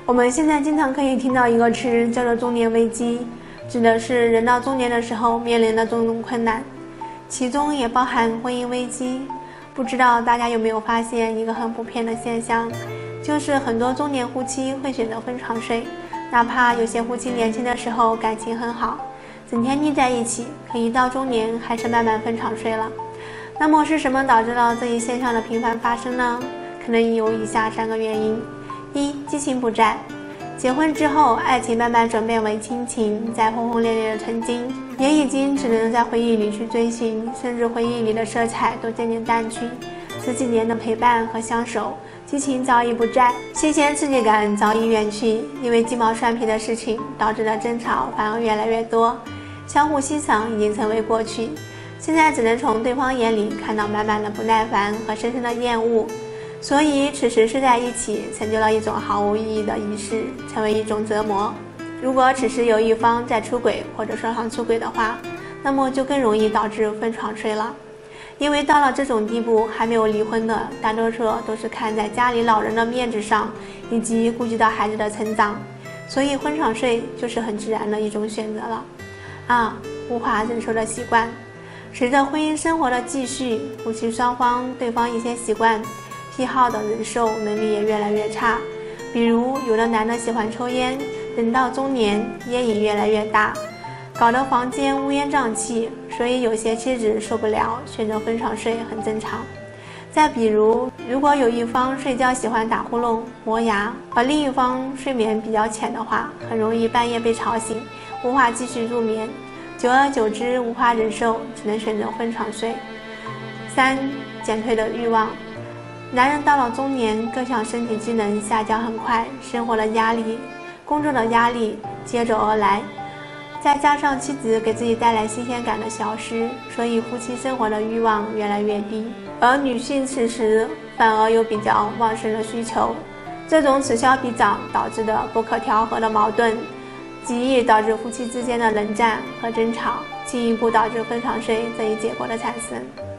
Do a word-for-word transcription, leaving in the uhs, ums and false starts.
我们现在经常可以听到一个词叫做中年危机，指的是人到中年的时候面临的种种困难，其中也包含婚姻危机。不知道大家有没有发现一个很普遍的现象，就是很多中年夫妻会选择分床睡，哪怕有些夫妻年轻的时候感情很好，整天腻在一起，可一到中年还是慢慢分床睡了。那么是什么导致了这一现象的频繁发生呢？可能有以下三个原因。一、激情不在。结婚之后，爱情慢慢转变为亲情，在轰轰烈烈的曾经，也已经只能在回忆里去追寻，甚至回忆里的色彩都渐渐淡去。十几年的陪伴和相守，激情早已不在，新鲜刺激感早已远去。因为鸡毛蒜皮的事情导致的争吵反而越来越多，相互欣赏已经成为过去，现在只能从对方眼里看到满满的不耐烦和深深的厌恶。所以此时睡在一起成就了一种毫无意义的仪式，成为一种折磨。如果此时有一方在出轨或者双方出轨的话，那么就更容易导致分床睡了。因为到了这种地步，还没有离婚的大多数都是看在家里老人的面子上，以及顾及到孩子的成长，所以分床睡就是很自然的一种选择了。二、无法忍受的习惯。随着婚姻生活的继续，夫妻双方对方一些习惯癖好的忍受能力也越来越差。比如有的男的喜欢抽烟，人到中年烟瘾越来越大，搞得房间乌烟瘴气，所以有些妻子受不了，选择分床睡很正常。再比如，如果有一方睡觉喜欢打呼噜、磨牙，而另一方睡眠比较浅的话，很容易半夜被吵醒，无法继续入眠，久而久之无法忍受，只能选择分床睡。三、减退的欲望。男人到了中年，各项身体机能下降很快，生活的压力、工作的压力接踵而来，再加上妻子给自己带来新鲜感的消失，所以夫妻生活的欲望越来越低，而女性此时反而有比较旺盛的需求。这种此消彼长导致的不可调和的矛盾，极易导致夫妻之间的冷战和争吵，进一步导致分床睡这一结果的产生。